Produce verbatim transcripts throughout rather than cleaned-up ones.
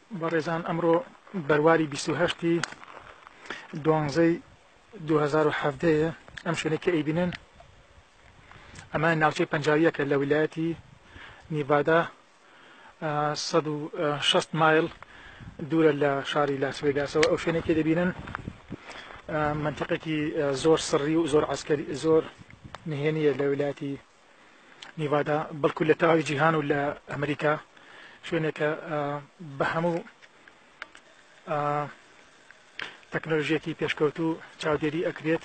بەڕێزان ئەمڕۆ بەرواری بیست و هەشتی دوانزەی دوو هەزار و حەڤدەیە ئەم شوێنەی کە ئەیبینن ئەمە ناوچەی پەنجاویەکە لە ویلایەتی نیڤادا سەد و شەست مایل دوورە لە شاری لاس ڤێگاسەوە. ئەو شوێنەی کە دەبینن منتیقێکی زۆر سڕی و زۆر عەسکەری زۆر نهێنیە لە ویلایەتی نیڤادا، بەڵکو لە تەواوی جیهان و لە ئەمریکا شوێنێکە بە هەموو تەکنۆلۆژیەکی پێشکەوتوو چاودێری ئەکرێت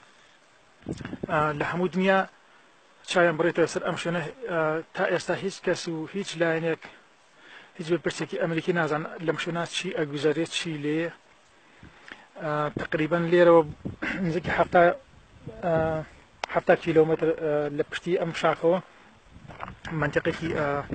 لە هەموو دنیا چایان بڕێتەوە سەر ئەم شوێنە. تا ئێستا هیچ کەس و هیچ لایەنێک هیچ بەرپرسێکی ئەمریکی نازان لەم شوێنە چی ئەگوزارێت چی لێ. تقریبا لێرەوە نزیکی حەفتا کیلۆمەتر لە پشتی ئەم شاخەوە منتیقێکی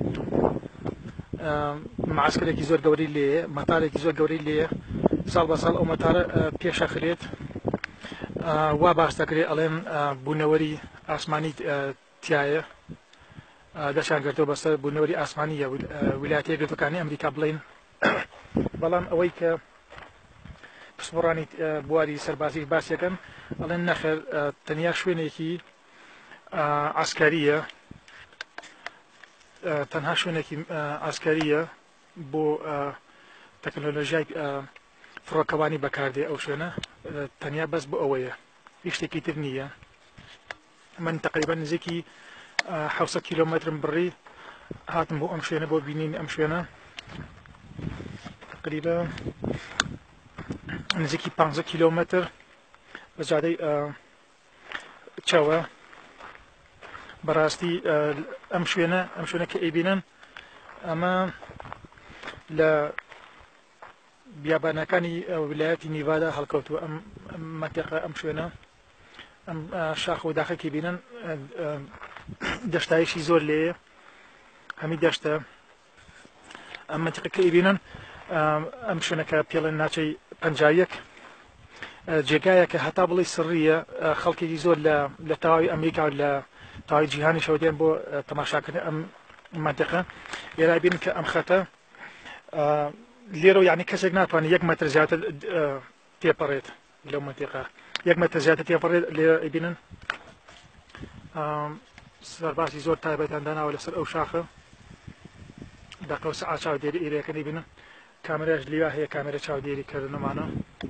معسکرێکی زۆر گەورەی لێیە، مەتارێکی زۆر گەورەی لێیە. ساڵ بە ساڵ ئەو مەتارە پێشەخرێت، وا باس دەکرێت ئەڵێن بوونەوەری ئاسمانی تایە، دەشان گرتەوە بەسەر بوونەوەری ئاسمانیە ویلایەتە یەکگرتووەکانی ئەمریکا بڵێن. بەڵام ئەوەی کە پسپۆڕانی بواری سەربازی باسیەکەن ئەڵێن نەخێر، تەنیا شوێنێکی عەسکەریە، تەنها شوێنێکی ئاسکەریە بۆ تەکنۆلۆژیای فڕۆکەوانی بەکاردێ. ئەو شوێنە تەنیا بەس بۆ ئەوەیە، هیچ شتێکی تر نییە. من تقریبا نزیکی حەوت کیلۆمەترم بڕی هاتم بۆ ئەم شوێنە بۆ بینین ئەم شوێنە. تقریبا نزیکی پانزە کیلۆمەتر بە جادەی چاوە. بەڕاستی ئەم شوێنە ئەم شوێنە کە ئەیبینن ئەمە لە بیابانەکانی ویلایەتی نیڤادا هەڵکەوتووە. ئەم منتیقە ئەم شوێنە ئەم شاخ و داخەکی بینن دەشتایشی زۆر لێیە، هەمی دەشتە. ئەم منتیقە کە ئەیبینن ئەم شوێنەکە پێڵێن ناوچەی پەنجاویەک، جێگایەکە هەتا بڵێ سڕیە، خەڵکێکی زۆر لە تەواوی ئەمریکا و لە تاوای جیهانی شەودێن بۆ تەماشاکردن ئەم منتیقە. لێرە بینن کە ئەم خەتە لێرە یعنی کەسێک ناتوانێت یەک مەتر زیاتر تێپەڕێت لەو منتیقە، یەک مەتر زیاتر تێپەڕێت. لێرە ئەیبینن سەرباسی زۆر تایبەتیان داناوە لەسەر ئەو شاخە دەقە و سەعات چاودێری ئێرەکە دەیبینن. کامێراش لێوا هەیە، کامێرە چاودێریکردنەمانە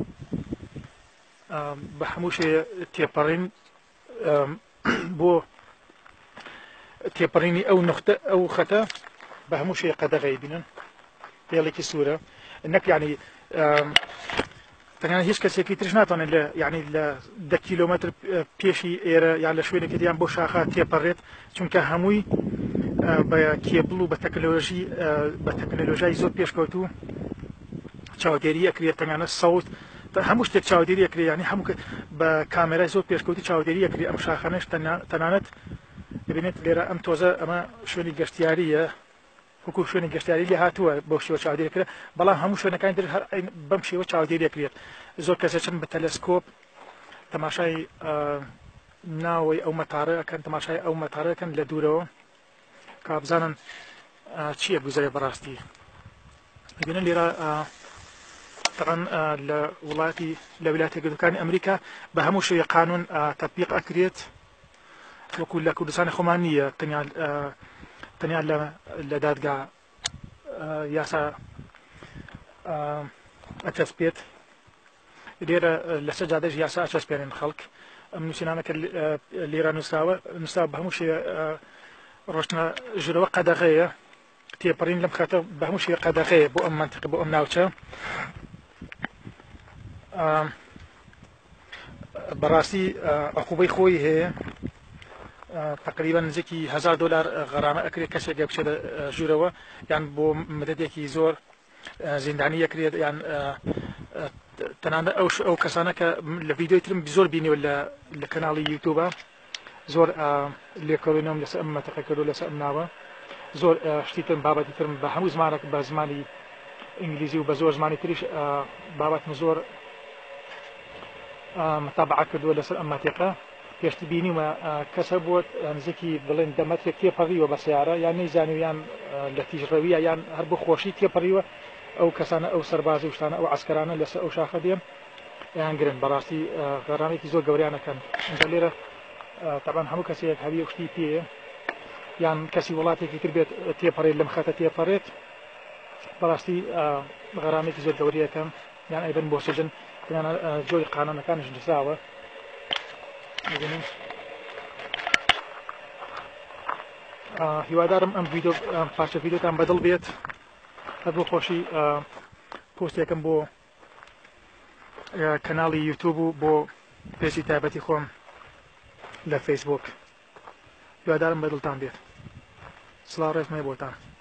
بە هەموو شێوە تێپەڕین بۆ تێپەڕینی ئەو نقطە ئەو خەتە بە هەموو شێوە قەدەغەی بینن پێڵێکی سوورە. نەک یعنی تەنیا هیچ کەسێکی ترش ناتوانێت لە یعنی لە دە کیلۆمەتر پێشی ئێرە یان لە شوێنێکی دیان بۆ شاخە تێپەڕێت، چونکە هەمووی بە کێبڵ و بە تەکنۆلۆژی بە تەکنۆلۆژیای زۆر پێشکەوتوو چاودێری ئەکرێت. تەنانەت سەوت هەموو شتێک چاودێری ئەکرێت، یعنی هەموو بە کامێرای زۆر پێشکەوتی چاودێری ئەکرێت. ئەم شاخانەش تەنانەت دەبینێت لێرە ئەم تۆزە ئەمە شوێنی گەشتیاریە، وەکو شوێنی گەشتیاری لێ هاتووە بۆ شێوە چاودێریکرێت. بەڵام هەموو شوێنەکانی تر بەم شێوە چاودێری ئەکرێت. زۆر کەسە چن بە تەلەسکۆپ تەماشای ناوەی ئەو مەتارە ئەکەن، تەماشای ئەو مەتارە ئەکەن لە دوورەوە کە بزانن چییە گوزەرێ بەڕاستی. ببینن لێرە طبعا لە وڵاتی لە ویلایەتە یەکگرتووەکانی ئەمریکا بە هەموو شێوەیە قانون تەطبیق ئەکرێت، وەکو لە کوردستانی خۆمان نییە تەنیا لە دادگا یاسا ئەچەسپێت. لێرە لە سەجادەش یاسا ئەچەسپێنن خەڵک. ئەم نووسینانەکە لێرە نووسراوە نووسرا بە هەموو شێوە ڕۆشنە ژرەوە قەدەغەیە، تێپەڕین لەم خەتە بە هەموو شێوە قەدەغەیە بۆ ئەم منتیقە بۆ ئەم ناوچە. بەڕاستی عقوبەی خۆی هەیە، تقریبا نزیکی هەزار دۆلار غەرامە ئەکرێت کەسێک بچێت ژوورەوە، یان بۆ مدەتێکی زۆر زیندانی ئەکرێت، یان تەنانەت ئەو کەسانە کە لە ڤیدیۆی ترم زۆر بینیوە لە کەناڵی یوتیوبە زۆر لێکۆڵینەوەم لەسەر ئەم منتیقە کردو لەسەر ئەم ناوە. زۆر شتی ترم بابەتی ترم بە هەموو زمانێک بە زمانی ئینگلیزی و بە زۆر زمانی تریش بابەتم زۆر متابعە کردووە لەسەر ئەم منتیقە. پێشتی بینیمە کەسە بووە نزیکی بڵێن دەمەتێک تێپەڕیوە بە سیارە، یان نەیزانیویان لە تیژڕەویە یان هەر بۆ خۆشی تێپەڕیوە، ئەو کەسانە ئەو سەربازی شتانە ئەو عسکرانە لەسەر ئەو شاخە دێن یان گرن بەڕاستی غەرامێکی زۆر گەوریانەکەن ئەنجا لێرە طبعاً هەموو کەسێک هەوی شتی پێیە یان کەسی وڵاتێکی تر بێت تێپەڕێت لەم خەتە تێپەڕێت بەڕاستی غەرامێکی زۆر گەوریەکەن یان ئەیبن بۆ سجن یان جۆی قانونەکانش دەساوە هیوادارم ئەم ڤیدیۆ پارچە ڤیدیۆتان بەدڵ بێت هەر بۆ خۆشی پۆستێکم بۆ کەناڵی یوتیوب و بۆ پێشی تایبەتی خۆم لە فەیسبوک هیوادارم بەدڵتان بێت سڵاو ڕێزمەی بۆتان